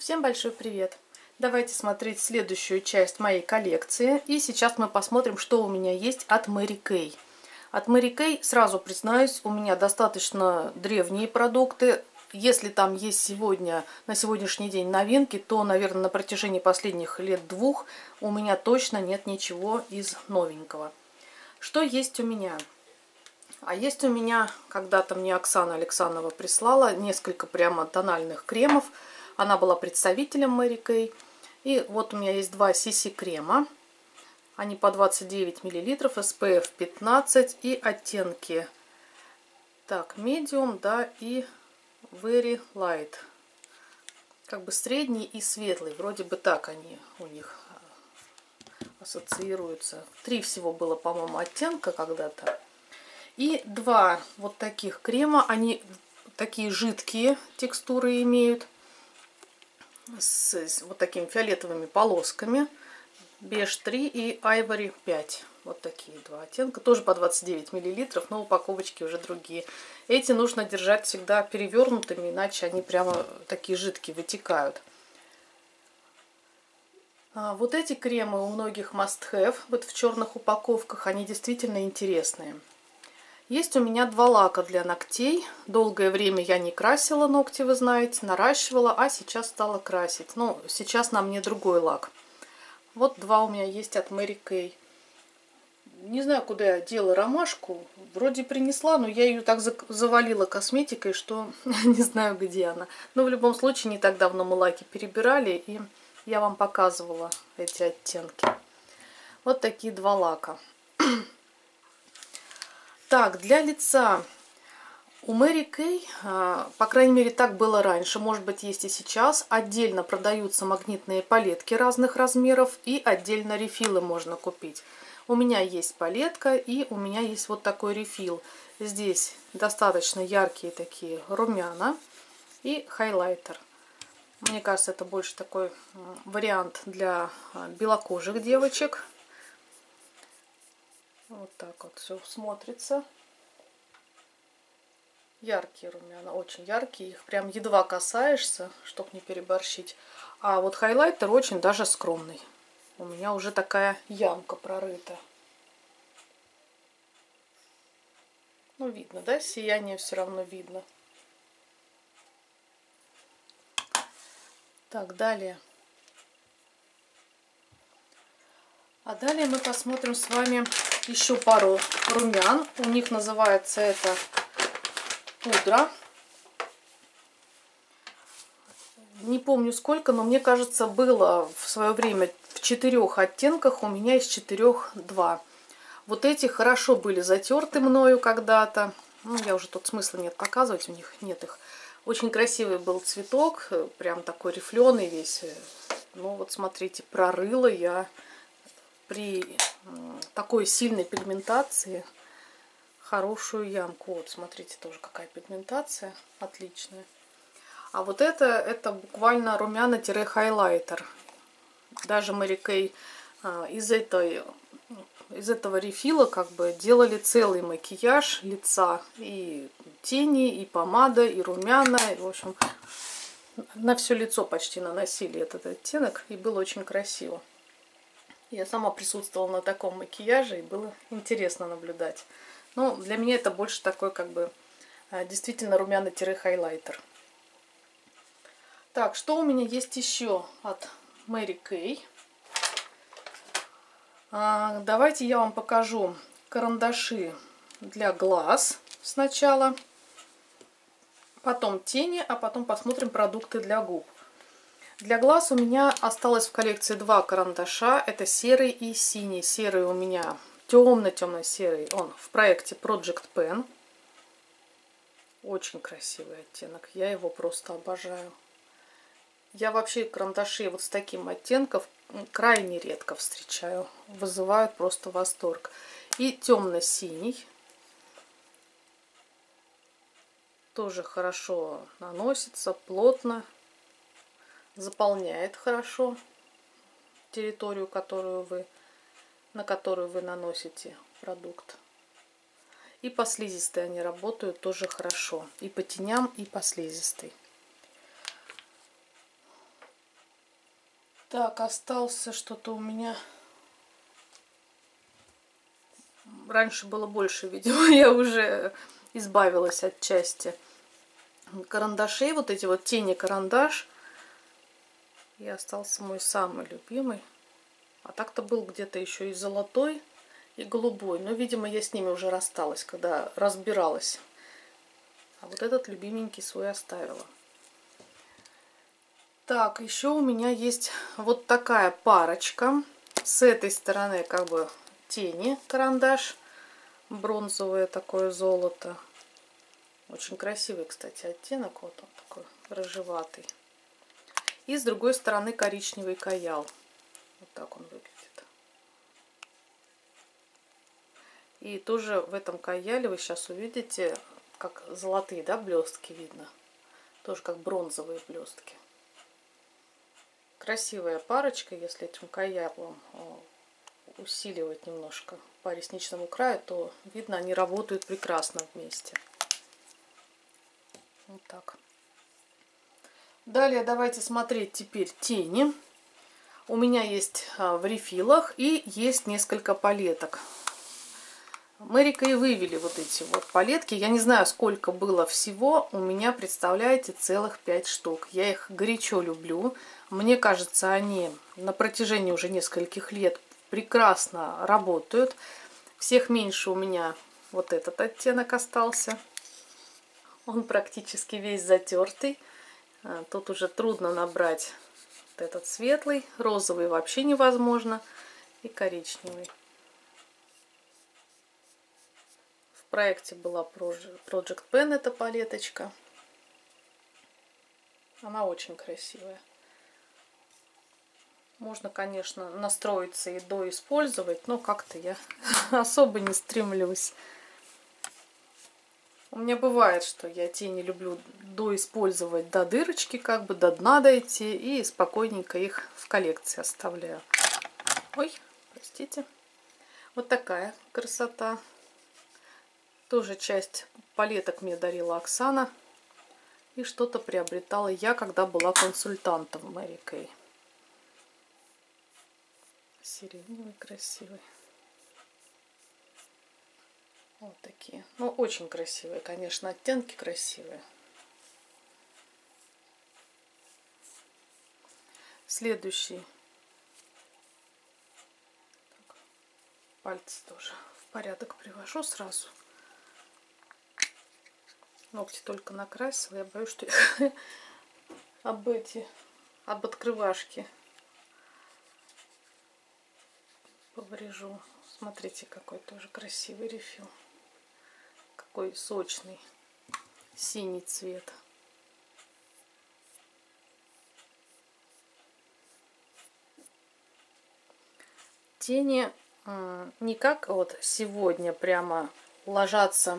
Всем большой привет! Давайте смотреть следующую часть моей коллекции. И сейчас мы посмотрим, что у меня есть от Mary Kay. От Mary Kay, сразу признаюсь, у меня достаточно древние продукты. Если там есть сегодня, на сегодняшний день новинки, то, наверное, на протяжении последних лет двух у меня точно нет ничего из новенького. Что есть у меня? А есть у меня, когда-то мне Оксана Александрова прислала несколько прямо тональных кремов. Она была представителем Mary Kay. И вот у меня есть два CC крема. Они по 29 мл, SPF 15 и оттенки. Так, medium, да, и very light. Как бы средний и светлый. Вроде бы так они у них ассоциируются. 3 всего было, по-моему, оттенка когда-то. И два вот таких крема. Они такие жидкие текстуры имеют. С вот такими фиолетовыми полосками. Беж 3 и Ivory 5. Вот такие два оттенка. Тоже по 29 мл, но упаковочки уже другие. Эти нужно держать всегда перевернутыми, иначе они прямо такие жидкие вытекают. Вот эти кремы у многих must have. Вот в черных упаковках. Они действительно интересные. Есть у меня два лака для ногтей. Долгое время я не красила ногти, вы знаете, наращивала, а сейчас стала красить. Ну, сейчас на мне другой лак. Вот два у меня есть от Mary Kay. Не знаю, куда я дела ромашку. Вроде принесла, но я ее так завалила косметикой, что не знаю, где она. Но в любом случае, не так давно мы лаки перебирали, и я вам показывала эти оттенки. Вот такие два лака. Так, для лица у Mary Kay, по крайней мере так было раньше, может быть есть и сейчас, отдельно продаются магнитные палетки разных размеров и отдельно рефилы можно купить. У меня есть палетка и у меня есть вот такой рефил. Здесь достаточно яркие такие румяна и хайлайтер. Мне кажется, это больше такой вариант для белокожих девочек. Вот так вот все смотрится. Яркие румяна, очень яркие. Их прям едва касаешься, чтобы не переборщить. А вот хайлайтер очень даже скромный. У меня уже такая ямка прорыта. Ну, видно, да? Сияние все равно видно. Так, далее. А далее мы посмотрим с вами еще пару румян. У них называется это пудра. Не помню сколько, но мне кажется, было в свое время в 4 оттенках. У меня из 4 2. Вот эти хорошо были затерты мною когда-то. Ну, я уже тут смысла нет показывать, у них нет их. Очень красивый был цветок, прям такой рифленый весь. Ну вот смотрите, прорыла я при такой сильной пигментации хорошую ямку. Вот, смотрите, тоже какая пигментация отличная. А вот это буквально румяна-хайлайтер. Даже Mary Kay из этого рефила как бы делали целый макияж лица. И тени, и помада, и румяна. И, в общем, на все лицо почти наносили этот оттенок. И было очень красиво. Я сама присутствовала на таком макияже, и было интересно наблюдать. Но для меня это больше такой, как бы, действительно румяна-хайлайтер. Так, что у меня есть еще от Mary Kay? Давайте я вам покажу карандаши для глаз сначала. Потом тени, а потом посмотрим продукты для губ. Для глаз у меня осталось в коллекции два карандаша. Это серый и синий. Серый у меня темно-темно-серый. Он в проекте Project Pen. Очень красивый оттенок. Я его просто обожаю. Я вообще карандаши вот с таким оттенком крайне редко встречаю. Вызывают просто восторг. И темно-синий. Тоже хорошо наносится, плотно. Заполняет хорошо территорию, на которую вы наносите продукт. И по слизистой они работают тоже хорошо. И по теням, и по слизистой. Так, остался что-то у меня. Раньше было больше, видимо, я уже избавилась от части карандашей. Вот эти вот тени карандаш. И остался мой самый любимый. А так-то был где-то еще и золотой, и голубой. Но, видимо, я с ними уже рассталась, когда разбиралась. А вот этот любименький свой оставила. Так, еще у меня есть вот такая парочка. С этой стороны как бы тени карандаш. Бронзовое такое золото. Очень красивый, кстати, оттенок. Вот он такой рыжеватый. И с другой стороны коричневый каял. Вот так он выглядит. И тоже в этом каяле вы сейчас увидите, как золотые, да, блестки видно. Тоже как бронзовые блестки. Красивая парочка, если этим каялом усиливать немножко по ресничному краю, то видно, они работают прекрасно вместе. Вот так. Далее давайте смотреть теперь тени. У меня есть в рефилах и есть несколько палеток. Мэри Кей вывели вот эти вот палетки. Я не знаю, сколько было всего. У меня, представляете, целых 5 штук. Я их горячо люблю. Мне кажется, они на протяжении уже нескольких лет прекрасно работают. Всех меньше у меня вот этот оттенок остался. Он практически весь затертый. Тут уже трудно набрать вот этот светлый. Розовый вообще невозможно. И коричневый. В проекте была Project Pen, эта палеточка. Она очень красивая. Можно, конечно, настроиться и доиспользовать, но как-то я особо не стремлюсь. У меня бывает, что я тени люблю доиспользовать до дырочки, как бы до дна дойти, и спокойненько их в коллекции оставляю. Ой, простите. Вот такая красота. Тоже часть палеток мне дарила Оксана. И что-то приобретала я, когда была консультантом в Мэри Кей. Сиреневый, красивый. Вот такие. Ну, очень красивые, конечно, оттенки красивые. Следующий. Так, пальцы тоже в порядок привожу сразу. Ногти только накрасила. Я боюсь, что я об открывашки поврежу. Смотрите, какой тоже красивый рефил. Какой сочный синий цвет. Тени не как вот сегодня прямо ложатся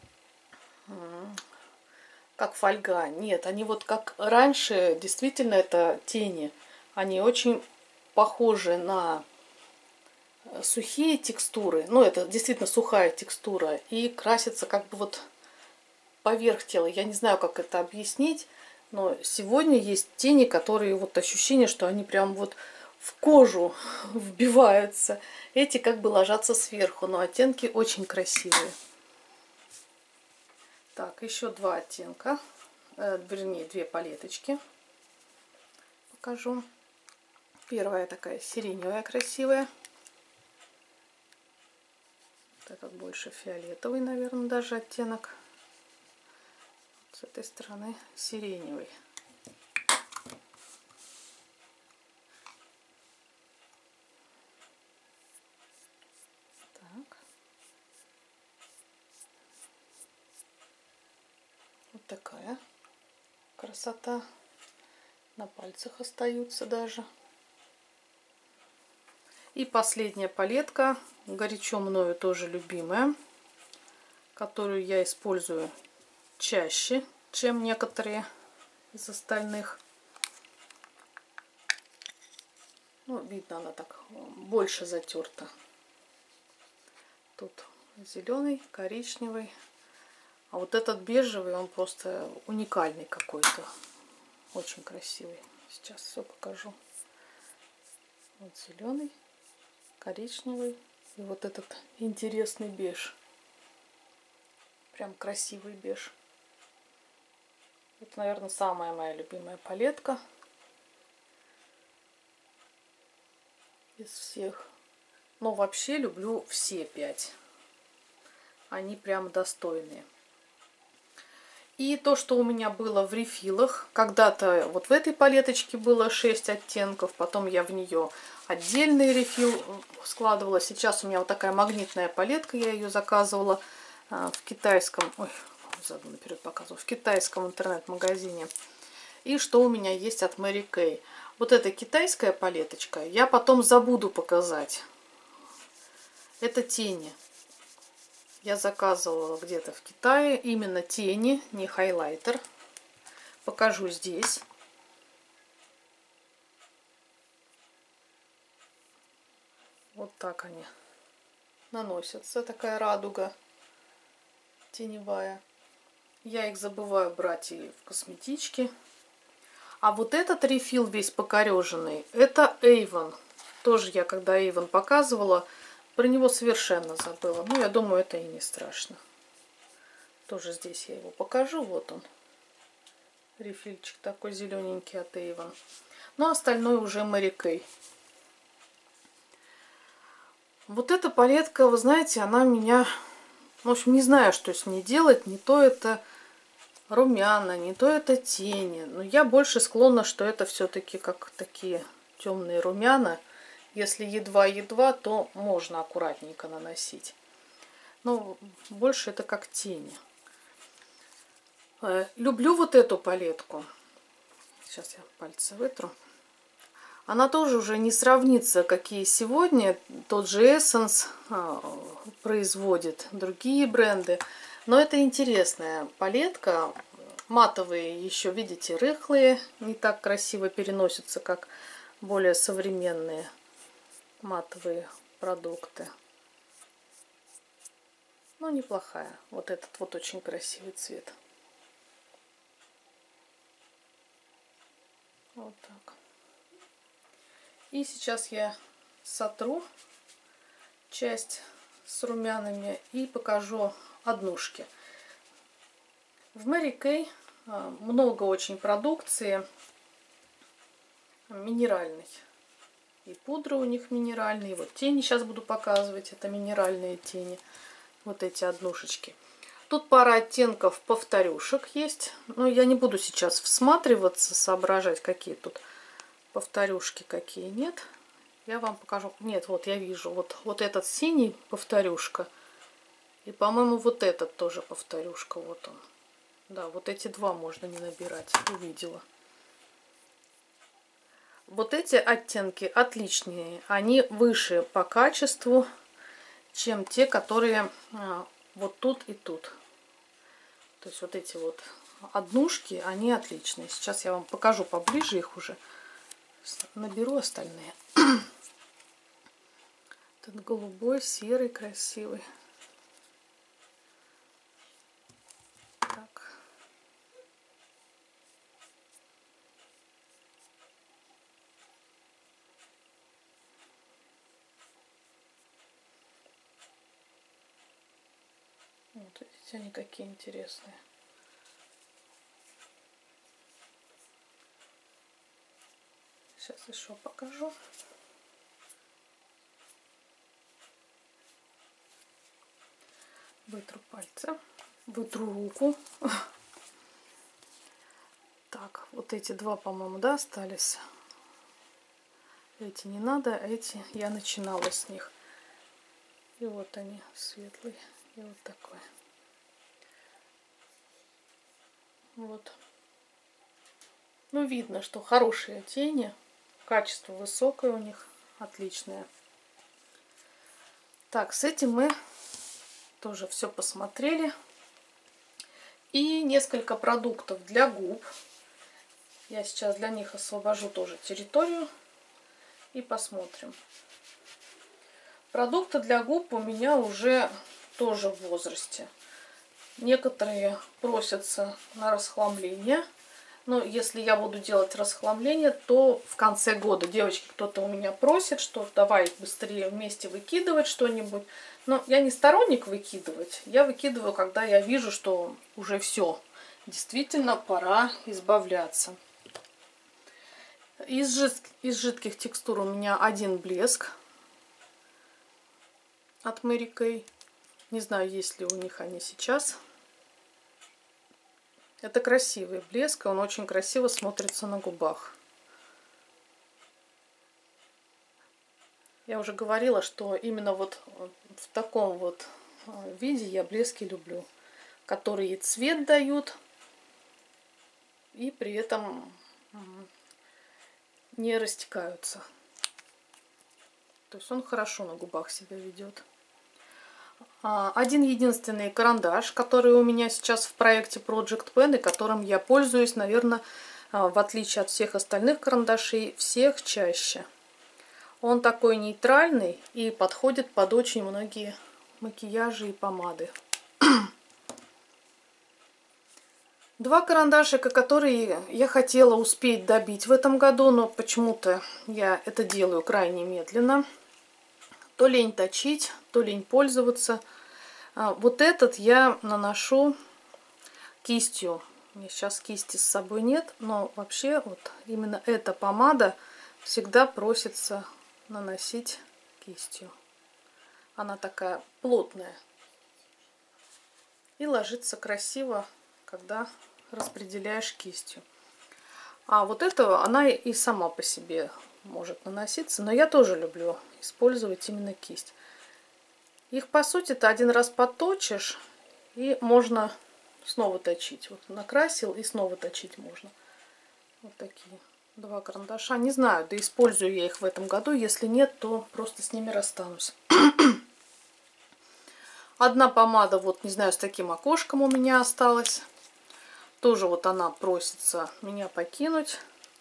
как фольга. Нет, они вот как раньше, действительно, это тени. Они очень похожи на сухие текстуры. Ну, это действительно сухая текстура. И красятся как бы вот поверх тела. Я не знаю, как это объяснить. Но сегодня есть тени, которые вот ощущение, что они прям вот в кожу вбиваются. Эти как бы ложатся сверху. Но оттенки очень красивые. Так, еще два оттенка, вернее, две палеточки покажу. Первая такая сиреневая, красивая. Вот этот больше фиолетовый, наверное, даже оттенок. С этой стороны сиреневый. Так. Вот такая красота. На пальцах остаются даже. И последняя палетка, горячо мною тоже любимая, которую я использую чаще, чем некоторые из остальных. Ну, видно, она так больше затерта. Тут зеленый, коричневый. А вот этот бежевый, он просто уникальный какой-то. Очень красивый. Сейчас все покажу. Вот зеленый, коричневый и вот этот интересный беж. Прям красивый беж. Это, наверное, самая моя любимая палетка из всех. Но вообще люблю все 5. Они прям достойные. И то, что у меня было в рефилах. Когда-то вот в этой палеточке было 6 оттенков. Потом я в нее отдельный рефил складывала. Сейчас у меня вот такая магнитная палетка. Я ее заказывала в китайском... Ой, задом наперед показываю. В китайском интернет-магазине. И что у меня есть от Mary Kay. Вот эта китайская палеточка. Я потом забуду показать. Это тени. Я заказывала где-то в Китае именно тени, не хайлайтер. Покажу здесь. Вот так они наносятся. Такая радуга теневая. Я их забываю брать и в косметичке. А вот этот рефил весь покореженный, это Avon. Тоже я, когда Avon показывала, про него совершенно забыла. Ну, я думаю, это и не страшно. Тоже здесь я его покажу. Вот он. Рефильчик такой зелененький от Avon. Ну, остальное уже Mary Kay. Вот эта палетка, вы знаете, она меня... В общем, не знаю, что с ней делать. Не то это румяна, не то это тени. Но я больше склонна, что это все-таки как такие темные румяна. Если едва-едва, то можно аккуратненько наносить. Но больше это как тени. Люблю вот эту палетку. Сейчас я пальцы вытру. Она тоже уже не сравнится, какие сегодня. Тот же Essence производит, другие бренды. Но это интересная палетка. Матовые еще, видите, рыхлые. Не так красиво переносятся, как более современные матовые продукты. Но неплохая. Вот этот вот очень красивый цвет. Вот так. И сейчас я сотру часть с румянами и покажу однушки. В Mary Kay много очень продукции минеральной. И пудра у них минеральные. Вот тени сейчас буду показывать. Это минеральные тени. Вот эти однушечки. Тут пара оттенков повторюшек есть. Но я не буду сейчас всматриваться, соображать, какие тут повторюшки, какие нет. Я вам покажу. Нет, вот я вижу. Вот этот синий повторюшка. И, по-моему, вот этот тоже повторюшка. Вот он. Да, вот эти два можно не набирать. Увидела. Вот эти оттенки отличные. Они выше по качеству, чем те, которые вот тут и тут. То есть вот эти вот однушки, они отличные. Сейчас я вам покажу поближе их уже. Наберу остальные. Этот голубой, серый, красивый. Так. Вот видите, они какие интересные. Сейчас еще покажу. Вытру пальцы, вытру руку. Так, вот эти два, по-моему, да, остались. Эти не надо, а эти я начинала с них. И вот они, светлый, и вот такой. Вот. Ну, видно, что хорошие тени. Качество высокое у них, отличное. Так, с этим мы тоже все посмотрели. И несколько продуктов для губ. Я сейчас для них освобожу тоже территорию. И посмотрим. Продукты для губ у меня уже тоже в возрасте. Некоторые просятся на расхламление. Но если я буду делать расхламление, то в конце года. Девочки, кто-то у меня просит, что давай быстрее вместе выкидывать что-нибудь. Но я не сторонник выкидывать. Я выкидываю, когда я вижу, что уже все. Действительно, пора избавляться. Из жидких текстур у меня один блеск от Mary Kay. Не знаю, есть ли у них они сейчас. Это красивый блеск, и он очень красиво смотрится на губах. Я уже говорила, что именно вот в таком вот виде я блески люблю, которые цвет дают, и при этом не растекаются. То есть он хорошо на губах себя ведет. Один единственный карандаш, который у меня сейчас в проекте Project Pen, и которым я пользуюсь, наверное, в отличие от всех остальных карандашей, всех чаще. Он такой нейтральный и подходит под очень многие макияжи и помады. Два карандашика, которые я хотела успеть добить в этом году, но почему-то я это делаю крайне медленно. То лень точить, то лень пользоваться. Вот этот я наношу кистью. У меня сейчас кисти с собой нет, но вообще вот именно эта помада всегда просится наносить кистью. Она такая плотная и ложится красиво, когда распределяешь кистью. А вот это она и сама по себе может наноситься, но я тоже люблю использовать именно кисть. Их по сути-то один раз поточишь, и можно снова точить. Вот накрасил и снова точить можно. Вот такие два карандаша. Не знаю, да использую я их в этом году. Если нет, то просто с ними расстанусь. Одна помада, вот не знаю, с таким окошком у меня осталась. Тоже вот она просится меня покинуть.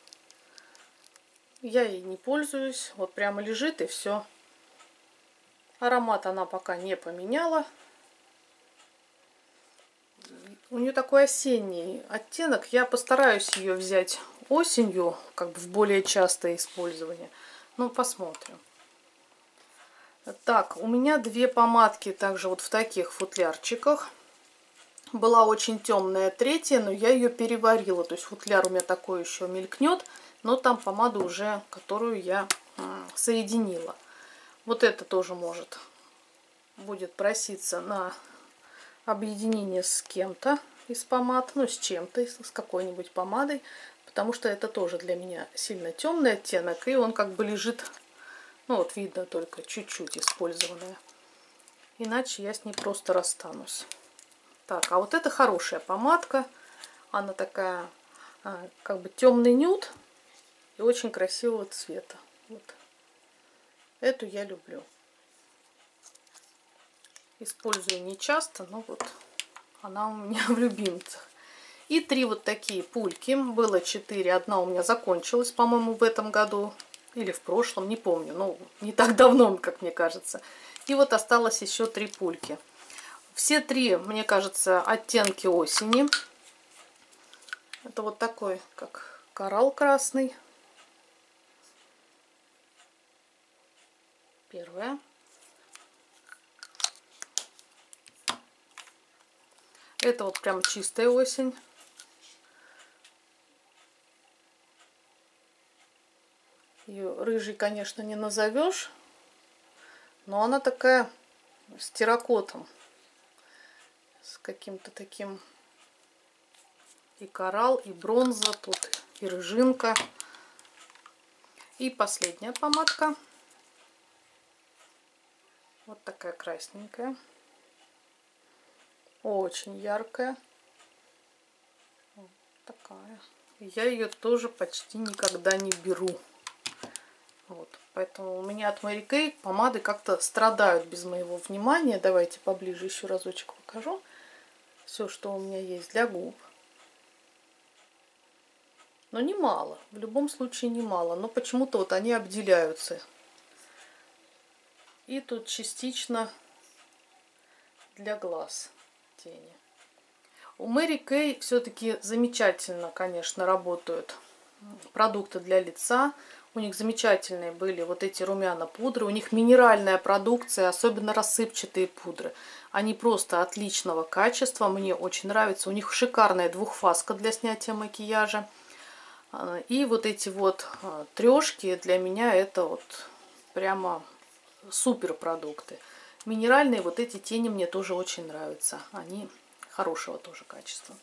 Я ей не пользуюсь. Вот прямо лежит и все. Аромат она пока не поменяла. У нее такой осенний оттенок. Я постараюсь ее взять осенью, как бы в более частое использование. Ну, посмотрим. Так, у меня две помадки также вот в таких футлярчиках. Была очень темная третья, но я ее переварила. То есть футляр у меня такой еще мелькнет, но там помада уже, которую я соединила. Вот это тоже будет проситься на объединение с кем-то из помад, ну с чем-то, с какой-нибудь помадой, потому что это тоже для меня сильно темный оттенок, и он как бы лежит, ну вот видно только чуть-чуть использованная. Иначе я с ней просто расстанусь. Так, а вот это хорошая помадка, она такая как бы темный нюд и очень красивого цвета. Вот. Эту я люблю. Использую не часто, но вот она у меня в любимцах. И три вот такие пульки. Было 4. Одна у меня закончилась, по-моему, в этом году. Или в прошлом, не помню. Ну, не так давно, как мне кажется. И вот осталось еще 3 пульки. Все 3, мне кажется, оттенки осени. Это вот такой, как коралл красный. Первая. Это вот прям чистая осень. Ее рыжей, конечно, не назовешь, но она такая с терракотом, с каким-то таким и коралл, и бронза, тут и рыжинка. И последняя помадка. Вот такая красненькая. Очень яркая. Вот такая. Я ее тоже почти никогда не беру. Вот. Поэтому у меня от Mary Kay помады как-то страдают без моего внимания. Давайте поближе еще разочек покажу. Все, что у меня есть для губ. Но немало. В любом случае немало. Но почему-то вот они обделяются. И тут частично для глаз тени. У Мэри Кей все-таки замечательно, конечно, работают продукты для лица. У них замечательные были вот эти румяна пудры. У них минеральная продукция, особенно рассыпчатые пудры. Они просто отличного качества. Мне очень нравится. У них шикарная двухфаска для снятия макияжа. И вот эти вот трешки для меня это вот прямо супер продукты. Минеральные вот эти тени мне тоже очень нравятся. Они хорошего тоже качества.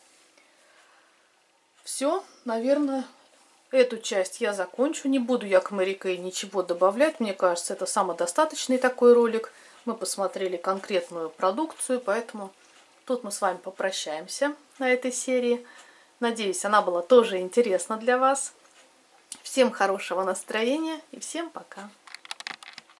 Все, наверное, эту часть я закончу. Не буду я к Мэри Кей ничего добавлять. Мне кажется, это самодостаточный такой ролик. Мы посмотрели конкретную продукцию, поэтому тут мы с вами попрощаемся на этой серии. Надеюсь, она была тоже интересна для вас. Всем хорошего настроения и всем пока!